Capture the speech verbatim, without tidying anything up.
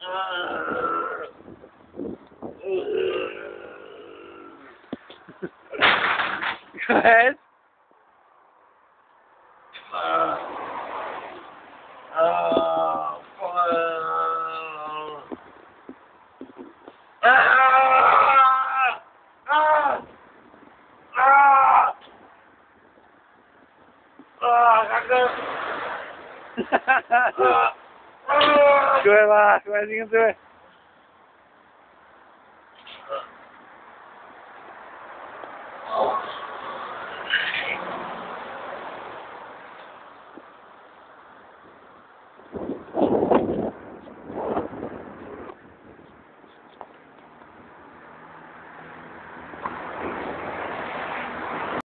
Go ahead. Uh, oh, fuck. Ah! Ah! Ah! Ah, cagou. Ah! Ah! Vai lá, vai, ninguém